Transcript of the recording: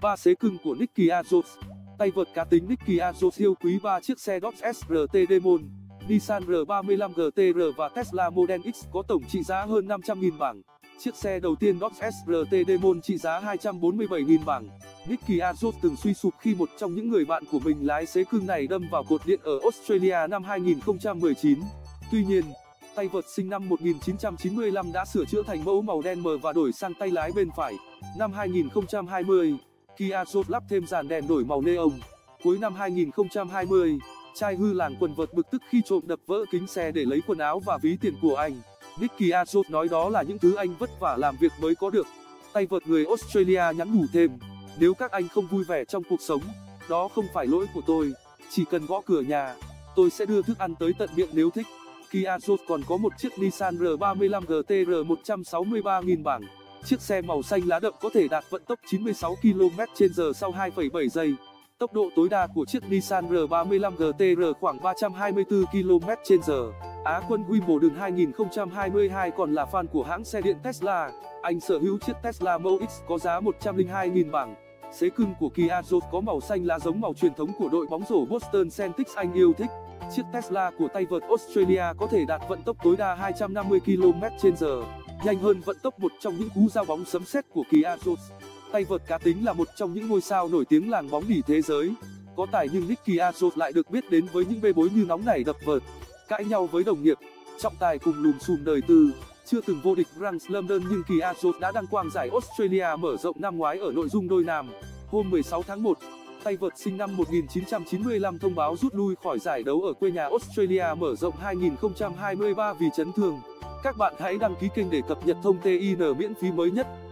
3 xế cưng của Nicky Azos. Tay vợt cá tính Nicky Azos yêu quý 3 chiếc xe Dodge SRT Demon, Nissan R35 GT-R và Tesla Model X có tổng trị giá hơn 500.000 bảng. Chiếc xe đầu tiên Dodge SRT Demon trị giá 247.000 bảng. Nicky Azos từng suy sụp khi một trong những người bạn của mình lái xế cưng này đâm vào cột điện ở Australia năm 2019. Tuy nhiên, tay vợt sinh năm 1995 đã sửa chữa thành mẫu màu đen mờ và đổi sang tay lái bên phải. Năm 2020, Nicky Azos lắp thêm dàn đèn đổi màu neon. Cuối năm 2020, trai hư làng quần vợt bực tức khi trộm đập vỡ kính xe để lấy quần áo và ví tiền của anh. Nicky Azos nói đó là những thứ anh vất vả làm việc mới có được. Tay vợt người Australia nhắn nhủ thêm: nếu các anh không vui vẻ trong cuộc sống, đó không phải lỗi của tôi. Chỉ cần gõ cửa nhà, tôi sẽ đưa thức ăn tới tận miệng nếu thích. Nicky Azos còn có một chiếc Nissan R35 GT-R 163.000 bảng. Chiếc xe màu xanh lá đậm có thể đạt vận tốc 96 km/h sau 2,7 giây. Tốc độ tối đa của chiếc Nissan R35 GT-R khoảng 324 km/h. Á quân Wimbledon 2022 còn là fan của hãng xe điện Tesla. Anh sở hữu chiếc Tesla Model X có giá 102.000 bảng. Xế cưng của Nicky Azos có màu xanh lá giống màu truyền thống của đội bóng rổ Boston Celtics anh yêu thích. Chiếc Tesla của tay vợt Australia có thể đạt vận tốc tối đa 250 km/h, nhanh hơn vận tốc một trong những cú giao bóng sấm sét của Nicky Azos. Tay vợt cá tính là một trong những ngôi sao nổi tiếng làng bóng đỉ thế giới. Có tài nhưng Nicky Azos lại được biết đến với những bê bối như nóng nảy đập vợt, cãi nhau với đồng nghiệp, trọng tài cùng lùm xùm đời tư. Chưa từng vô địch Grand Slam đơn nhưng Nicky Azos đã đăng quang giải Australia mở rộng năm ngoái ở nội dung đôi nam. Hôm 16 tháng 1, tay vợt sinh năm 1995 thông báo rút lui khỏi giải đấu ở quê nhà Australia mở rộng 2023 vì chấn thương. Các bạn hãy đăng ký kênh để cập nhật thông tin miễn phí mới nhất.